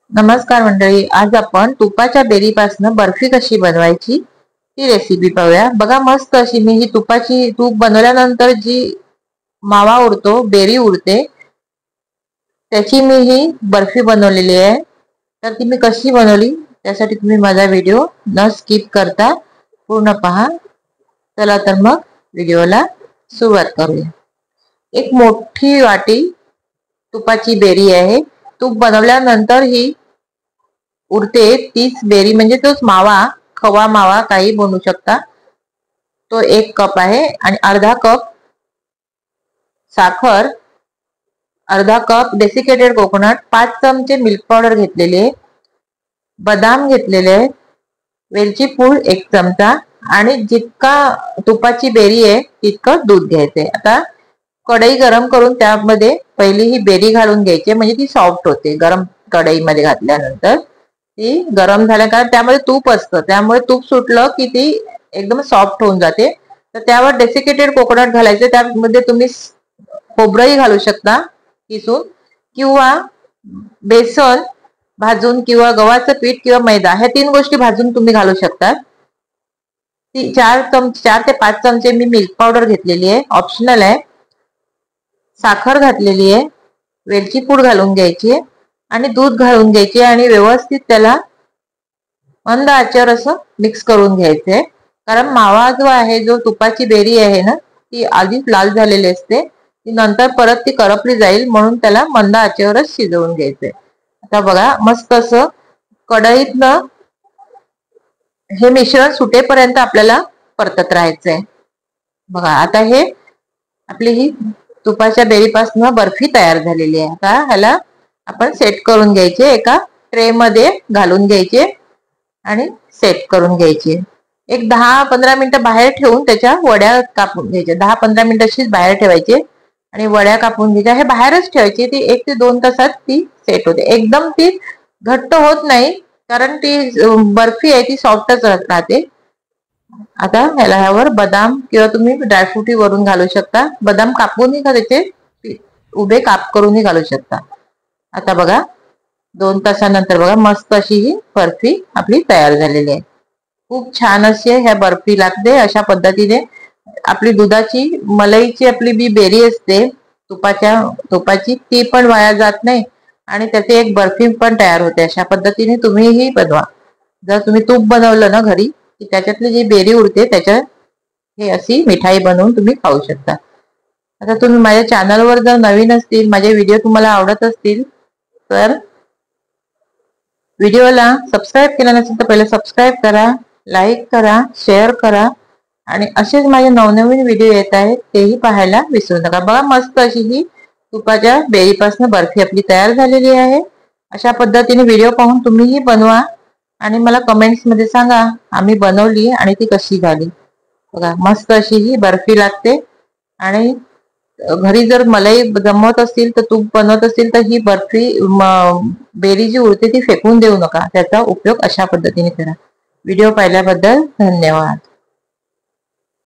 नमस्कार मंडळी, आज आपण तुपाच्या बेरीपासून बर्फी कशी बनवायची ती रेसिपी पाहूया। बघा, मस्त अशी मी ही तूप बनवल्यानंतर जी मावा उरतो, बेरी उरते, त्याची मी ही बर्फी बनवलेली आहे। तर ती मी कशी बनवली त्यासाठी तुम्ही माझा व्हिडिओ न स्किप करता पूर्ण पहा। चला तर मग व्हिडिओला सुरुवात करूया। एक मोठी वाटी तुपाची बेरी आहे। तूप बनवल्यानंतर ही उरते तीच बेरी, म्हणजे तोच मावा, खवा मावा काही बनवू शकता, तो 1 कप आहे। आणि अर्धा कप साखर, अर्धा कप डेसिकेटेड कोकोनट, 5 चमचे मिल्क पावडर घेतलेले, बदाम घेतलेले, वेलची पूड 1 चमचा आणि जितका तुपाची बेरी आहे तितकं दूध घ्यायचे। आता कढई गरम करून त्यामध्ये पहिली ही बेरी घालून घ्यायची, म्हणजे ती सॉफ्ट होते। गरम कढईमध्ये घातल्यानंतर ती गरम झाल्या, कारण त्यामध्ये तूप असतं, त्यामुळे तूप सुटलं की ती एकदम सॉफ्ट होऊन जाते। तर त्यावर डेसिकेटेड कोकोनट घालायचे, त्यामध्ये तुम्ही खोबरंही घालू शकता किसून, किंवा बेसन भाजून, किंवा गव्हाचं पीठ किंवा मैदा, ह्या 3 गोष्टी भाजून तुम्ही घालू शकता। 4 ते 5 चमचे मी मिल्क पावडर घेतलेली आहे, ऑप्शनल आहे। साखर घातलेली आहे, वेलची पूड घालून घ्यायची आहे आणि दूध घालून घ्यायचे आणि व्यवस्थित त्याला मंद आचेवर असं मिक्स करून घ्यायचंय। कारण मावा जो आहे, जो तुपाची बेरी आहे ना, ती आधीच लाल झालेली असते, ती नंतर परत ती करपली जाईल, म्हणून त्याला मंद आचेवरच शिजवून घ्यायचंय। आता बघा, मस्त असं कढईतनं हे मिश्रण सुटेपर्यंत आपल्याला परतत राहायचंय। बघा, आता हे आपली ही तुपाच्या बेरीपासून बर्फी तयार झालेली आहे। आता ह्याला आपण सेट करून घ्यायचे, एका ट्रे मध्ये घालून घ्यायचे आणि सेट करून घ्यायचे। एक 10-15 मिनिटं बाहेर ठेवून त्याच्या वड्या कापून घ्यायच्या। 10-15 मिनिटं अशीच बाहेर ठेवायचे आणि वड्या कापून घ्यायच्या। हे बाहेरच ठेवायची, ती 1 ते 2 तासात ती सेट होते। एकदम ती घट्ट होत नाही, कारण ती बर्फी आहे, ती सॉफ्टच राहते। आता ह्यावर बदाम किंवा तुम्ही ड्रायफ्रूट वरून घालू शकता, बदाम कापूनही त्याचे उभे काप करूनही घालू शकता। आता बघा, 2 तासानंतर बघा, मस्त अशी ही बर्फी आपली तयार झालेली आहे। खूप छान अशी ह्या बर्फी लागते। अशा पद्धतीने आपली दुधाची मलाईची आपली बी बेरी असते तुपाची, ती पण वाया जात नाही आणि त्याची एक बर्फी पण तयार होते। अशा पद्धतीने तुम्हीही बनवा। जर तुम्ही तूप बनवलं ना घरी, की त्याच्यातली जी बेरी उरते त्याच्या हे अशी मिठाई बनवून तुम्ही खाऊ शकता। आता तुम्ही माझ्या चॅनलवर जर नवीन असतील, माझे व्हिडिओ तुम्हाला आवडत असतील, तर व्हिडिओला सबस्क्राईब केलं नसेल तर पहिले सबस्क्राईब करा, लाईक करा, शेअर करा आणि असेच माझे नवनवीन व्हिडिओ येत आहेत तेही पाहायला विसरू नका। बघा, मस्त अशी ही तुपाच्या बेरीपासून बर्फी आपली तयार झालेली आहे। अशा पद्धतीने व्हिडिओ पाहून तुम्हीही बनवा आणि मला कमेंट्स मध्ये सांगा आम्ही बनवली आणि ती कशी झाली। बघा, मस्त अशी ही बर्फी लागते। आणि घरी जर मलाई जमवत असतील, तर तूप बनवत असतील, तर ही बर्फी बेरी जी उरते ती फेकून देऊ नका, त्याचा उपयोग अशा पद्धतीने करा। व्हिडिओ पाहिल्याबद्दल धन्यवाद।